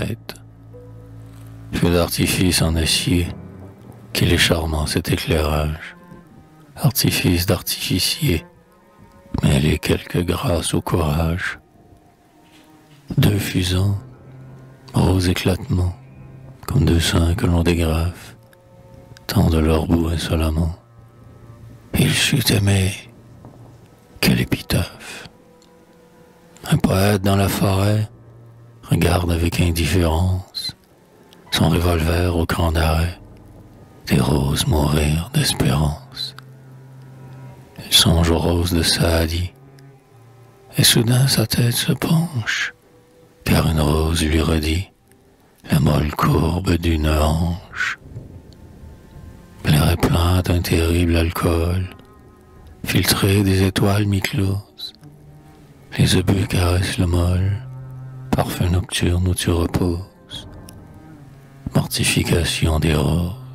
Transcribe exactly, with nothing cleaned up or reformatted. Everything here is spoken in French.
fenêtre. Feu d'artifice en acier, qu'il est charmant cet éclairage. Artifice d'artificier, mêlé quelque grâce au courage. Deux fusants, rose éclatement, comme deux seins que l'on dégrafe, tendent leur bout insolemment. Il sut aimer, quelle épitaphe. Un poète dans la forêt regarde avec indifférence son revolver au cran d'arrêt, des roses mourir d'espérance. Il songe aux roses de Saadi, et soudain sa tête se penche, car une rose lui redit la molle courbe d'une hanche. L'air est plein d'un terrible alcool, filtré des étoiles mi-closes. Les obus caressent le môle, parfum nocturne où tu reposes. Mortification des roses.